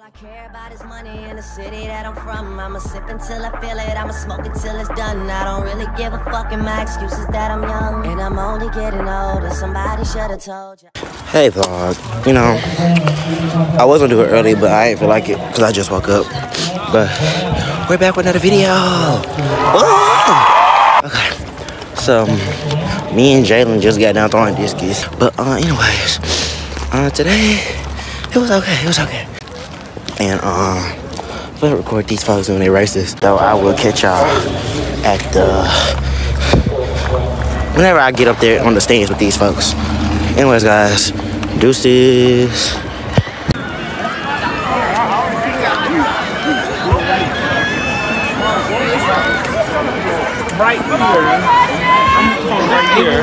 I care about his money in the city that I'm from. I'ma sip until I feel it, I'ma smoke until it's done. I don't really give a fuck, and my excuse is that I'm young and I'm only getting older. Somebody should've told you. Hey vlog, you know, I was gonna do it early, but I ain't feel like it because I just woke up. But we're back with another video. Oh! Okay, so me and Jalen just got down throwing discus. But anyways, today it was okay. And I'm gonna record these folks when they race this. So I will catch y'all at the whenever I get up there on the stands with these folks. Anyways, guys, deuces. Right here.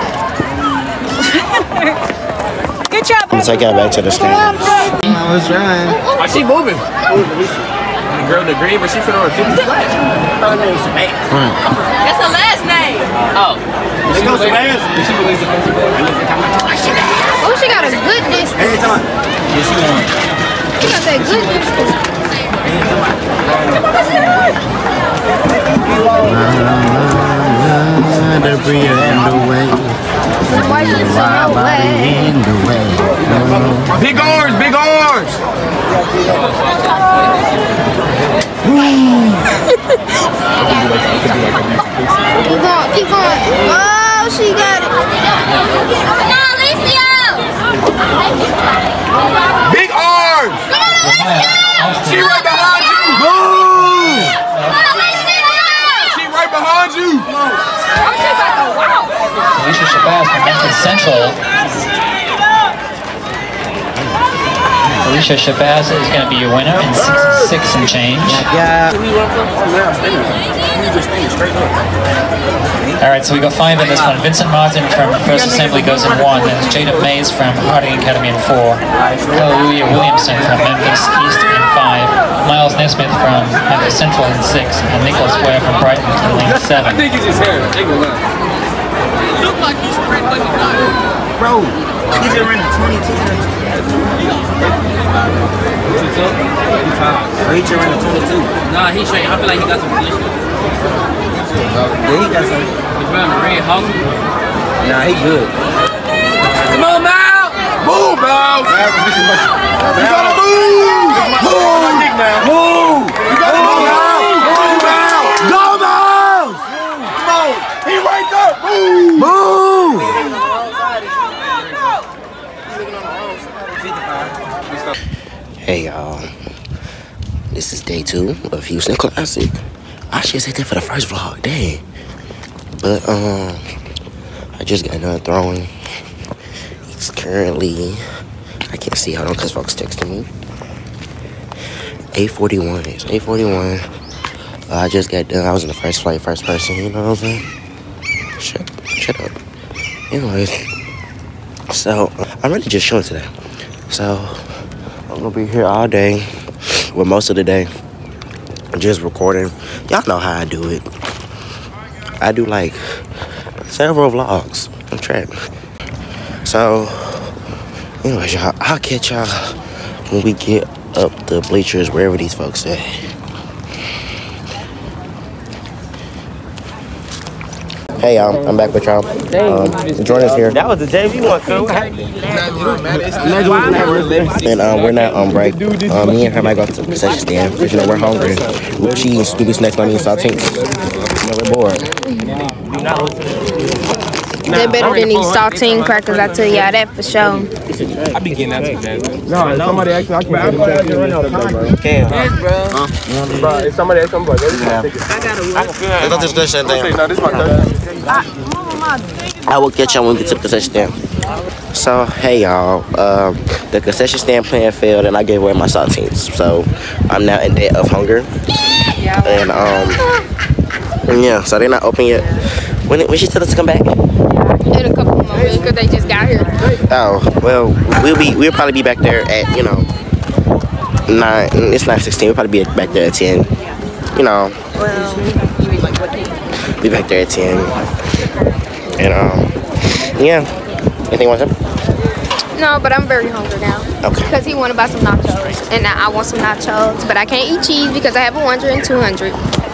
Good job. I'm gonna take y'all back to the stand. I was trying. Oh, she moving. The girl in the green, but she fit on 50 flat. Her name's Sebastian. That's her last name. Oh. She goes Sebastian. She believes the first Oh, she got a good distance. every time. Yeah, she won. She got that good distance. Big orange, big orange. Keep going. Oh, she got it. Come on, Alicia. Big orange. Come on, Alicia. She right behind you. Come on, Alicia. She right behind you. Alicia Shabazz from Memphis Central. Alicia Shabazz is going to be your winner in 6 and change. Yeah. All right, so we got 5 in this one. Vincent Martin from First Assembly goes in 1. Then Jada Mays from Harding Academy in 4. Hallelujah Williamson from Memphis East in 5. Miles Nesmith from Memphis Central in 6. And Nicholas Ware from Brighton in lane 7. I think it's his hair. Look like he's spread like he's not. Bro, he's around 22. He around 22. Nah, he's straight. I feel like he got some position. Yeah, he got some. He's running the red hog. Nah, he good. Come on, Mal! Move, Mal! You gotta move! Move! You gotta move! Mal! Go, Mal! Come on! He right there! Move! Move! Hey y'all, this is day 2 of Houston Classic. I should say that for the first vlog, dang. But I just got done throwing. It's currently, I can't see, hold on, cause folks texting me. 8:41. It's 8:41. I just got done. I was in the first flight, first person. You know what I'm saying? Shut up. Anyways, so I'm really just chilling today. So I'm gonna be here all day, well, most of the day, just recording. Y'all know how I do it. I do like several vlogs on track. So, anyways, y'all, I'll catch y'all when we get up the bleachers, wherever these folks at. Hey y'all, I'm back with y'all. Jordan's here. That was the JV one, cool. And we're not on break. Me and her might go to the concession stand because you know we're hungry. She eating Scooby snacks, I mean saltines. You know, we're bored. They're better than these saltine crackers, I tell y'all that for sure. I be getting that too, Jasmine. No, somebody asked me. I can bro, if somebody asked somebody, I can feel that. Let's go to the concession stand. No, this is my cousin. I will catch y'all when we get to the concession stand. So, hey y'all, the concession stand plan failed and I gave away my saltines. So, I'm now in debt of hunger. And, yeah, so they're not open yet. When she tell us to come back? In a couple of moments, because they just got here. Oh, well, we'll probably be back there at, you know, 9, it's 9:16, we'll probably be back there at 10. You know, be back there at 10. And, yeah, anything you want to say? No, but I'm very hungry now. Okay. Because he want to buy some nachos. And now I want some nachos. But I can't eat cheese because I have 100 and 200.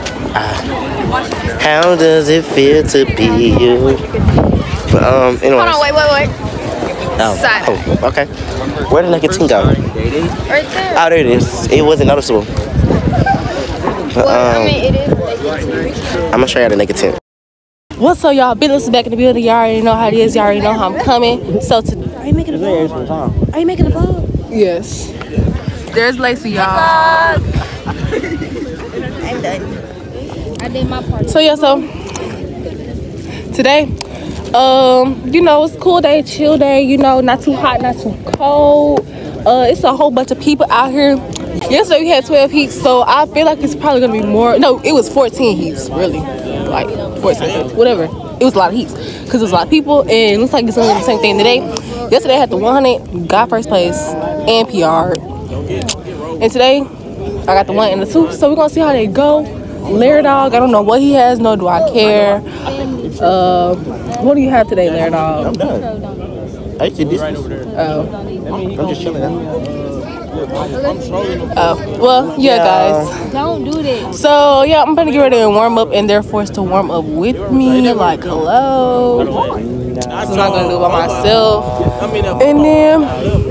How does it feel to be you? Anyways. Hold on, wait. Side. Oh, okay. Where did nicotine go? Right there. Oh, there it is. It wasn't noticeable. But, Well, I mean, it is. I'm gonna show you the nicotine. What's up, y'all? Business back in the building. Y'all already know how it is. Y'all already know how I'm coming. So, are you making a vlog? Are you making a vlog? Yes. There's Lacey, y'all. I'm done. I did my part. So today, you know, it's a cool day, chill day. You know, not too hot, not too cold. It's a whole bunch of people out here. Yesterday we had 12 heats, so I feel like it's probably gonna be more. No, it was 14 heats, really. Like 14 heats, whatever. It was a lot of heats because there's a lot of people, and it looks like it's gonna be the same thing today. Yesterday I had the 100, got first place, and PR. And today I got the 1 and the 2, so we're gonna see how they go. Lair Dog, I don't know what he has, nor do I care. What do you have today, Lair Dog? I'm done. I actually did. I'm just chilling now. Well, yeah, guys. Don't do this. So, yeah, I'm gonna get ready and warm up, and they're forced to warm up with me. Like, hello. So I'm not gonna do it by myself. And then,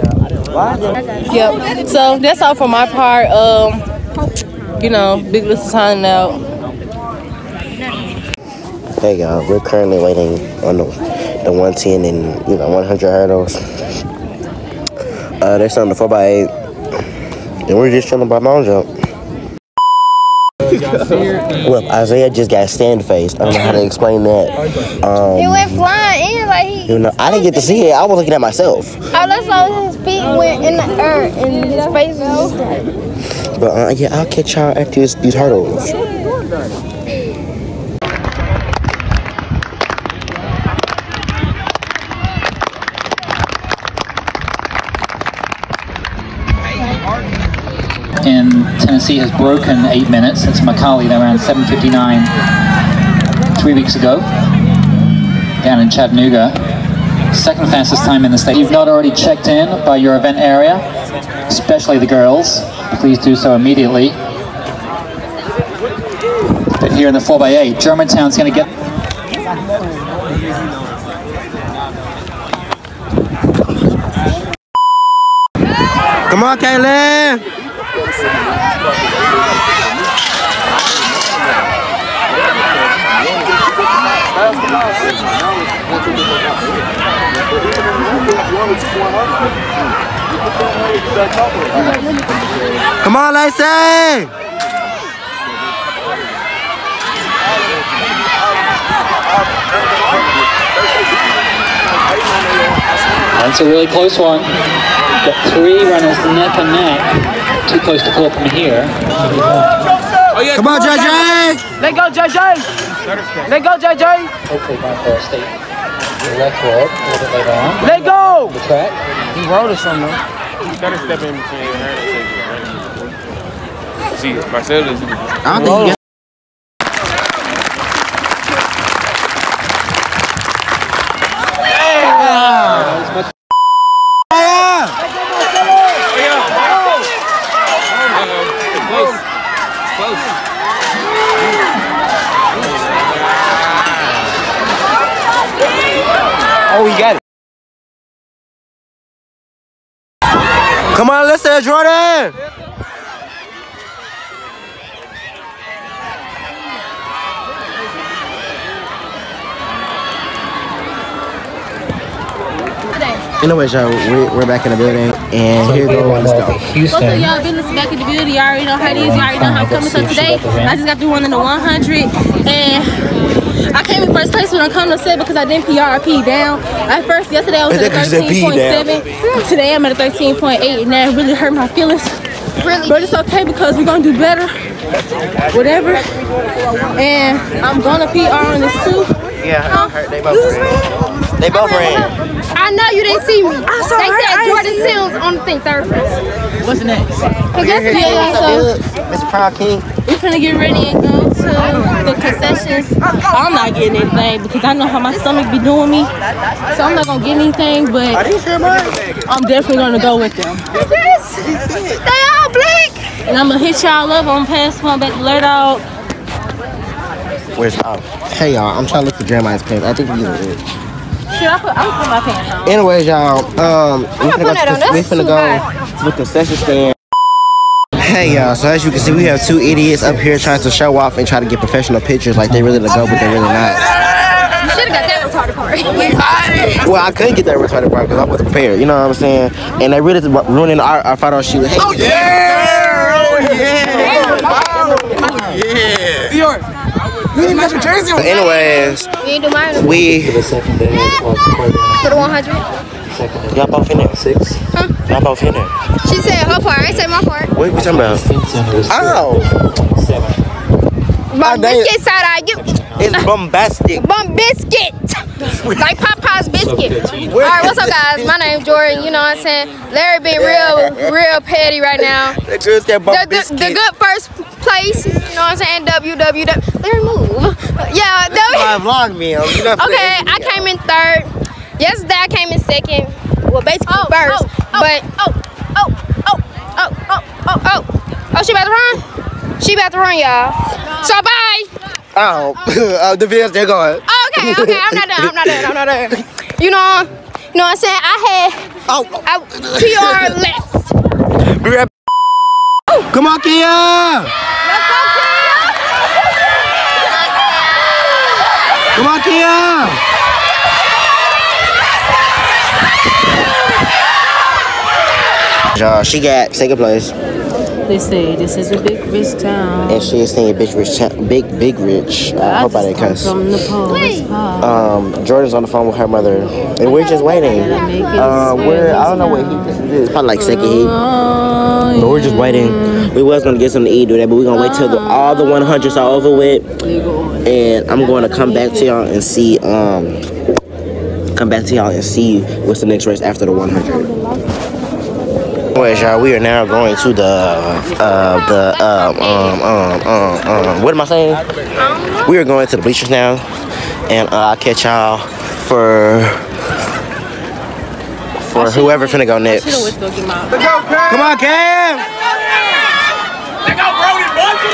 yep. So that's all for my part. You know, Big List is signing out. Hey y'all, we're currently waiting on the 110 and 100 hurdles. They're still on the 4x8, and we're just chilling by Mount Jump. Look, Isaiah just got stand faced. I don't know how to explain that. He went flying in like he. You know, I didn't get to see it. I was looking at myself. Oh, that's all his feet went in the earth and his face was like. But yeah, I'll catch y'all after these hurdles. In Tennessee has broken 8 minutes. It's McCauley. They ran 7:59 3 weeks ago down in Chattanooga. Second fastest time in the state. If you've not already checked in by your event area, especially the girls, please do so immediately. But here in the 4x8, Germantown's going to get... Come on, Kaylin! Come on, Lacey! That's a really close one. Got 3 runners neck and neck. Too close to call from here. Oh, yeah, Come on, JJ! Let go, JJ! Let go, JJ! Hopefully going for a state left road a little bit later on. Let go! The track. He rolled or something. You gotta step in between her and take it. See, Marcel is. I don't think you Oh, he got it. Come on, listen, Jordan! Anyways, y'all, we're back in the building, and here goes. Let's go. What's up, y'all? Business back in the building. Y'all already know how it is. Y'all already know how I'm coming. So today, I just got through one in the 100, and I came in first place when I come to set because I didn't PRP down. At first, yesterday I was at a 13.7. Today I'm at a 13.8, and that really hurt my feelings. Really? But it's okay because we're gonna do better. Whatever. And I'm gonna PR on this too. Yeah, they both They both ran. I know you didn't see me. They said Jordan Sims on the thing third place. What's next? Mr. Proud King. We're gonna get ready and go to the concessions. I'm not getting anything because I know how my stomach be doing me. So I'm not gonna get anything, but I'm definitely gonna go with them. Yes. They all black. And I'm gonna hit y'all up on pass one back to Lure Dog. Where's Hey y'all, I'm trying to look for Jeremiah's pants. I think these are it. Shit, I'm put my pants on. Anyways, y'all, we finna go to the concession stand. Hey y'all, so as you can see, we have two idiots up here trying to show off and try to get professional pictures like they really to go, but they're really not. You should have got that retarded part. Well, I couldn't get that retarded part because I wasn't prepared, you know what I'm saying? And they really ruining our photo shoot. Hey, Oh yeah! You didn't got your jersey on. Anyways, You ain't do mine. we For the second day of the For the 100. y'all both in there. 6. Y'all both in there. She said her part. I ain't said my part. What are we talking about? Oh, Bum biscuit side eye. it's bombastic. Bum biscuit. Like Popeye's biscuit. Alright, what's up guys? My name's Jordan, you know what I'm saying? Larry being real petty right now. The girls that bump biscuit. The good first place, you know what I'm saying? WWW. Larry move. Yeah, My vlog meal. okay, I came in third. Yesterday I came in second. Well, basically first. But she about to run? She about to run, y'all. So bye. Oh, the videos they're going. Okay, I'm not done. You know what I'm saying? I had PR left. Be right back. Come on, Kia. Let's go, Kia. Come on, Kia. She got second place. They say this is a big rich town. And she is saying big rich. I hope I didn't cuss. From the post. Jordan's on the phone with her mother, and we're just waiting. I don't know what heat this is. Probably like second heat. But we're just waiting. We was gonna get something to eat, do that, but we're gonna wait till all the 100s are over with, and I'm going to come back to y'all and see. What's the next race after the 100. Anyways, y'all, we are now going to what am I saying? We are going to the bleachers now, and I'll catch y'all for whoever finna go next. Come on, Cam! They got Brody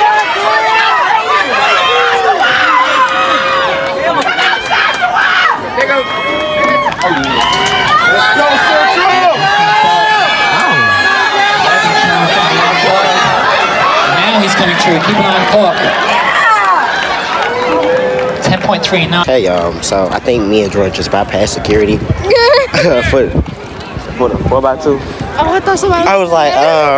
Let's go, Central! Now he's coming through. Keep an eye on clock. 10.39. Hey, so I think me and Jordan just bypassed security for the 4x2. Oh, I thought somebody. I was like,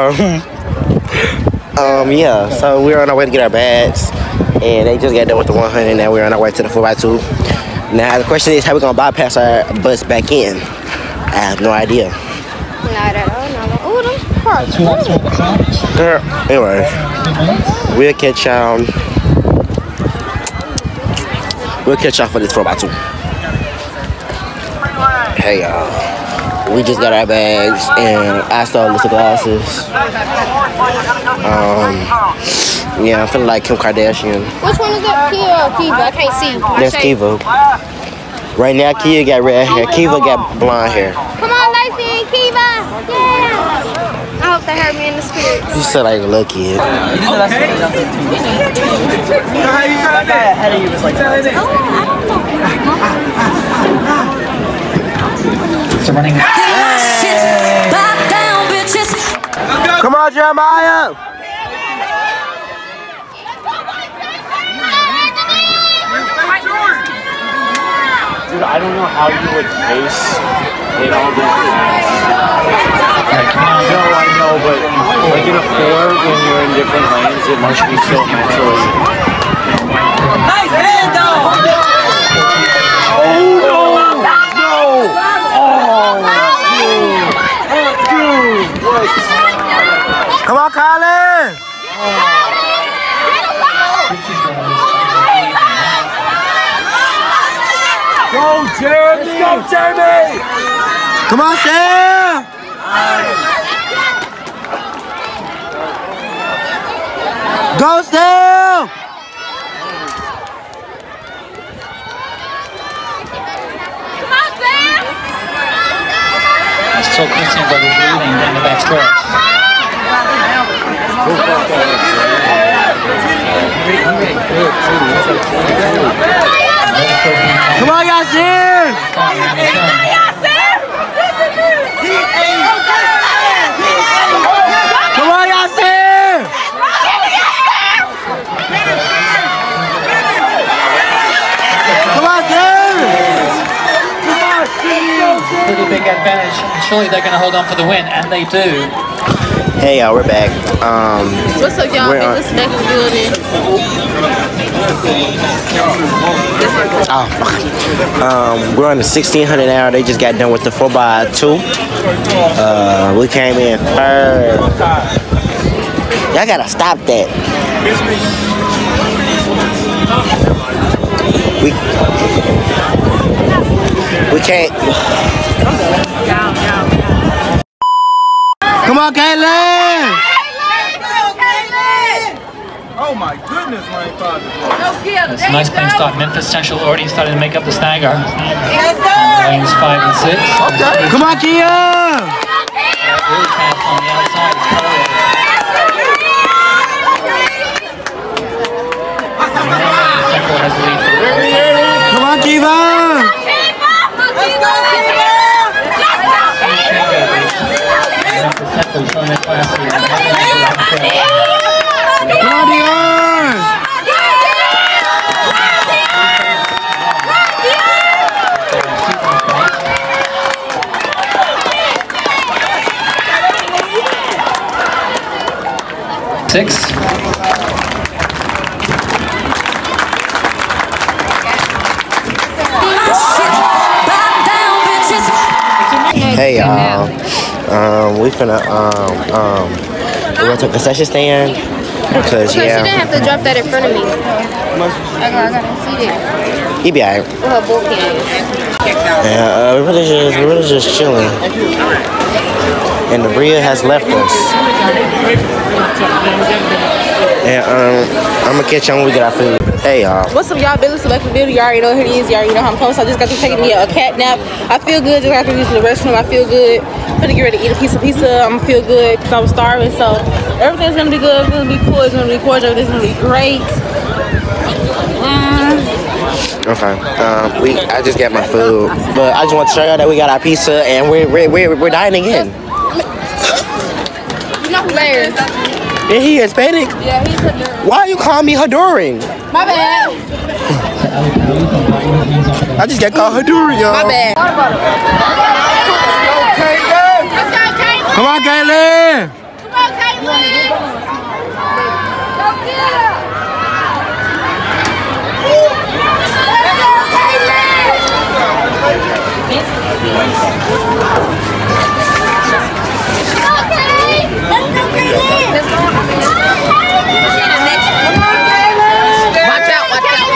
yeah. So we're on our way to get our bags, and they just got done with the 100. And now we're on our way to the 4x2. Now the question is, how we gonna bypass our bus back in? I have no idea. Oh, those parts. Girl, anyway, we'll catch y'all. We'll catch y'all for this 4x2. Hey y'all, we just got our bags, and I stole the glasses. Yeah, I'm feeling like Kim Kardashian. Which one is that? Kia or Kiva? I can't see. That's Kiva. Right now, Kia got red hair. Kiva got blonde hair. Come on, Lacey and Kiva. Yeah. I hope they heard me in the spirit. You sound like a little kid. You know how you tell that? How do you just like It's running. Come on, Jeremiah! Dude, I don't know how you would face in all these things. No, I know, but like in a 4, when you're in different lanes, it must be so mentally. Nice hand, though! Oh, no! No! Oh, dude! Dude, what? Come on, Colin! Go, Jeremy! Let's go, Jeremy! Come on, Sam! Go, Sam! Come on, Sam! I saw Christian brothers leading in the back stretch. Come on, Yasin! Come on, Yasin! Come on, Sam! Pretty big advantage, and surely they're going to hold on for the win, and they do. Hey y'all, we're back. What's up, y'all? What's back in the building? We're on the 1600 now. They just got done with the 4x2. We came in third. Y'all gotta stop that. We can't. Come on, Caitlin! Oh my goodness, my father. It's a nice clean start. Memphis Central already started to make up the stagger. Lanes 5 and 6. Okay. Come on, Kia! Really fast on the outside. Central has the lead. Come on, Kiva! Central showing their class here. Come on, Dion! 6. Hey y'all, we finna we went to a concession stand because You didn't have to drop that in front of me. I gotta see it. he be alright. With her both hands. Yeah, we're really just chilling, and the Bria has left us. And I'm gonna catch y'all when we get our food. Hey y'all. What's up, y'all? Billy Selective Beauty. You already know who it is. You already know how I'm coming. So I just got to taking me a cat nap. I feel good. Just got to use the restroom. I feel good. I'm gonna get ready to eat a piece of pizza. I'm gonna feel good because I was starving. So everything's gonna be good. It's gonna be cool. It's gonna be cordial. Everything's gonna be great. Okay. I just got my food, but I just want to show y'all that we got our pizza and we're dining in. You know who Larry is? Is he Hispanic? Yeah, he's Honduran. Why you call me Honduran? My bad. I just got called Honduran, y'all. My bad. Come on, Caitlin. Come on, Caitlin. Go get her. Watch out, watch out.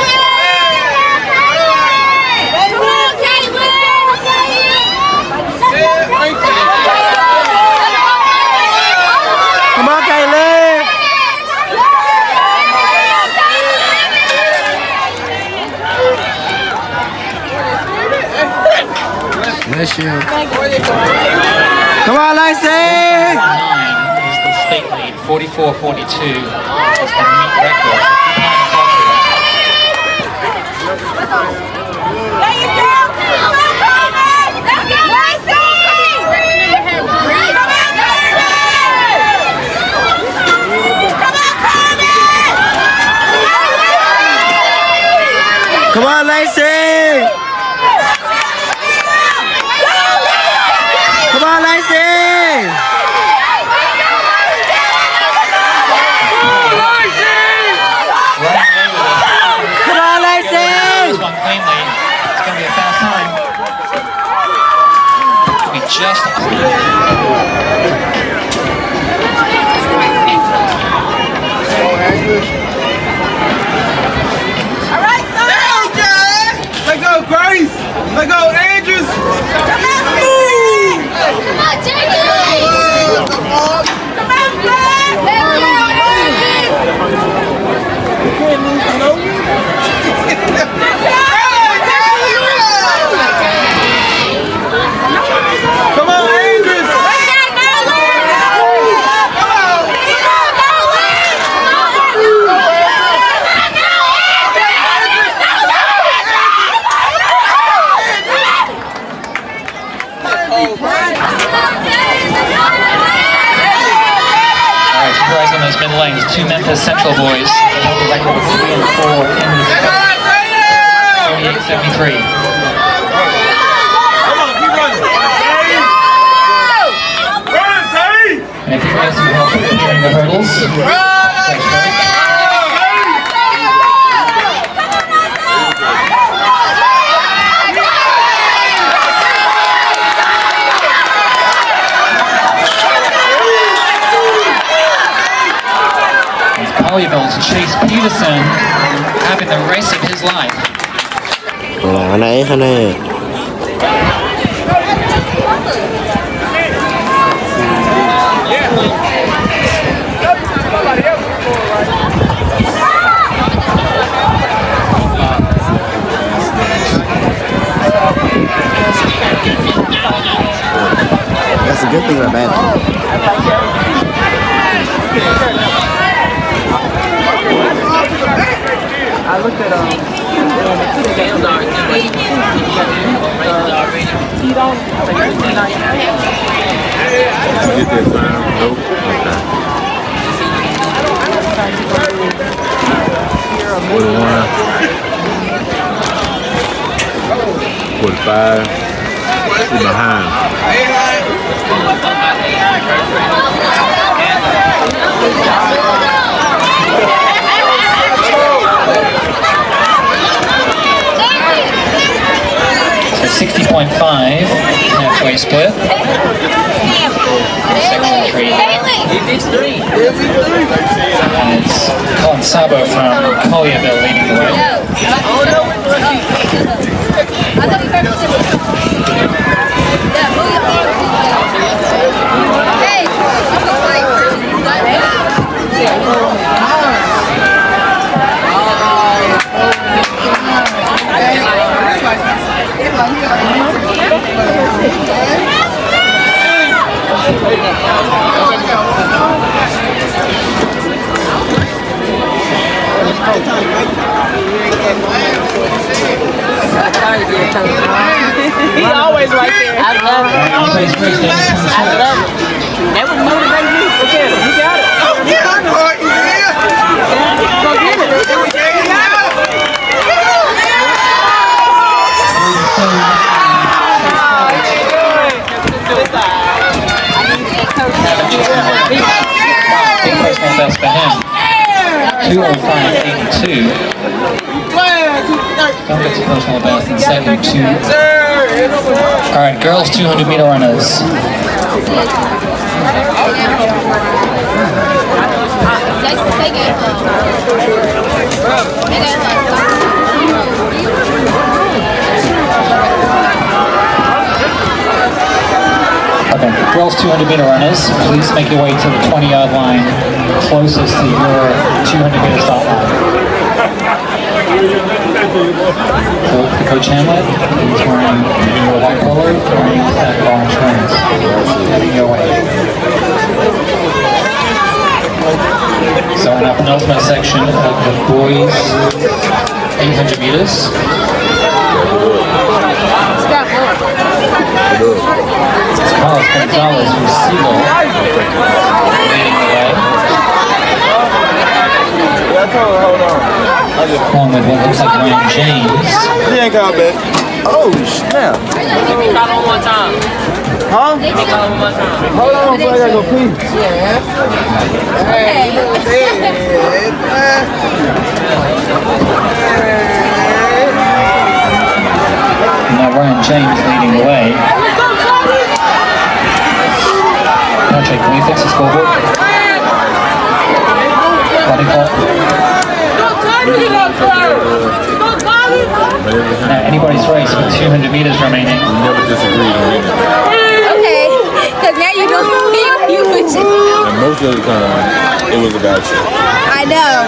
Come on, Caitlin. Bless you. Come on, Lacey. 9 is the state lead, 44-42. It's the meet record. Come on, Lacey. Come on, Lacey. Come on, Lacey. This one cleanly. It's going to be a fast time. We just... Let go, Grace! Let go! race on those middle lanes. 2 Memphis Central boys. Back over 3 and 4 in 48.73. And if you guys need help during the hurdles, Colleyville to Chase Peterson, having the race of his life. That's a good thing or a bad thing? I looked at Did you get that time? Nope. Okay. 45. She's behind. 60.5 halfway split. Section 3. And it's Colin Sabo from Colleyville leading the way. He's always right there. I love it. I love it. That would motivate me. Look at him. He got it. Oh, yeah, I know what you did. Go get it. Personal best for him. 2:05.82. Duncan's personal best in second, 2. Alright, girls 200 meter runners. Okay, girls 200 meter runners, please make your way to the 20-yard line closest to your 200 meter start line. So the Coach Hamlet, he's wearing a white polo, wearing orange rings. Heading your way. So in our penultimate section of the boys 800 meters. It's Carlos Gonzalez from Siegel leading the way. Along with what looks like Ryan James. He ain't got back. Oh, snap. One more time. Huh? One more time. Hold on, before I gotta go pee. Now Ryan James leading the way. Patrick, can we fix the scoreboard? Body clock. Anybody's race with 200 meters remaining. We never disagreed on anything. Okay, because now you don't you push it. And most of the time, it was about you. I know.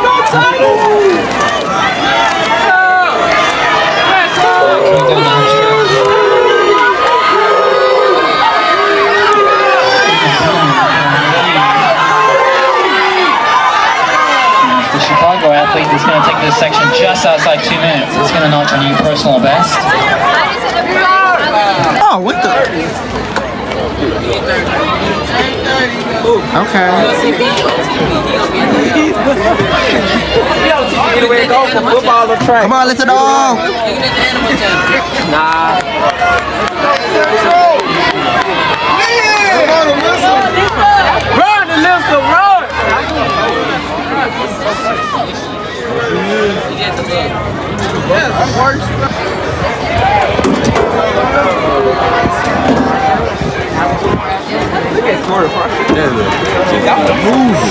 The Chicago athlete is going to take this section just outside 2 minutes. It's going to notch a new personal best. Oh, what the? Okay. Come on, let's go. Nah. Run, Alyssa, run! Yeah, that works. Look at quarter part. That was moving.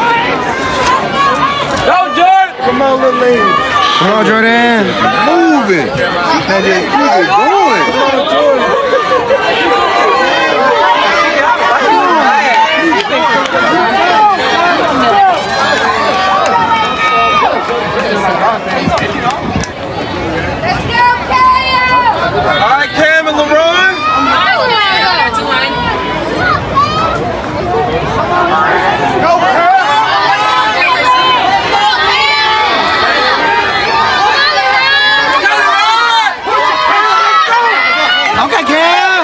Go, Jordan! Come on, little lady. Come on, Jordan. Moving. That just keep it going. Come on, Jordan. All right, Cam and LeRon. Go, Cam. Okay, Cam.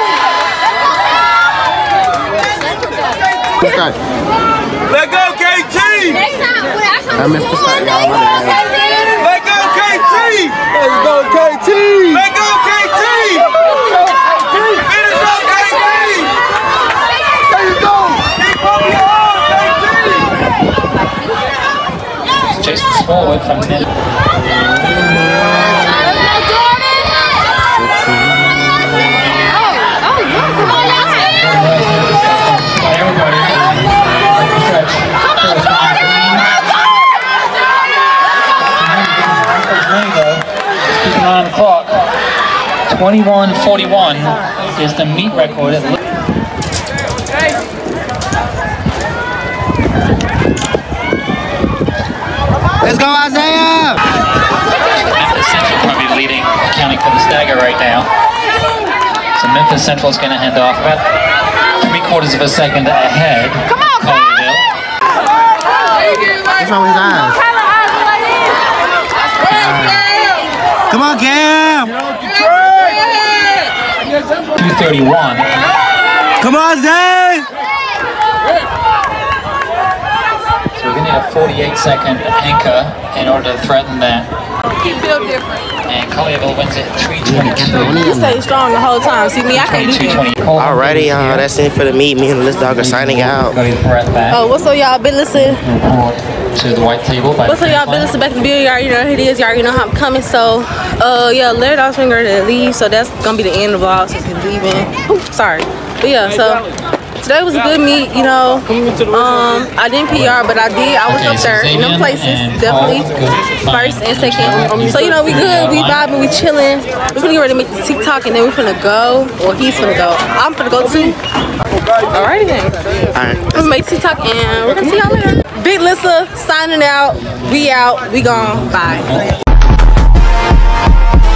Let go, KT. I missed the start, y'all. Let go, KT. Let's go, KT. Let go, KT. Finish up, KT. There you go. Keep up your arms, KT. Jason's forward from mid. Keeping on the clock. 21:41 is the meet record. Let's go, Isaiah. Memphis Central probably leading, accounting for the stagger right now. So Memphis Central is going to hand off about 3/4 of a second ahead. Come on, Collierville. What's wrong with his eyes? Come on, Cam. 2:31. Come on, Zay. So we're going to need a 48-second anchor in order to threaten that. You feel different. And Collierville wins it 3:22. You stay strong the whole time. See me, I can't do that. Alrighty, that's it for the meet. Me and Liz Dog are signing out. Oh, what's up, y'all? Been listening. To the white table. What's up, y'all? Been listening back in the video. Y'all already know who it is. Y'all already know how I'm coming. So, yeah, Larry Dog's finger to leave. So that's gonna be the end of the vlog since he's leaving. Ooh, sorry. But yeah, so today was a good meet. You know, I didn't PR, but I was up there in them places, definitely first and second. So you know, we good, we vibing, we chilling. We're gonna get ready to make the TikTok, and then we're finna go, or he's finna go. I'm finna go too. Alrighty then. Alright. We're gonna make TikTok, and we're gonna see y'all later. Big Lissa signing out. We out. We gone. Bye.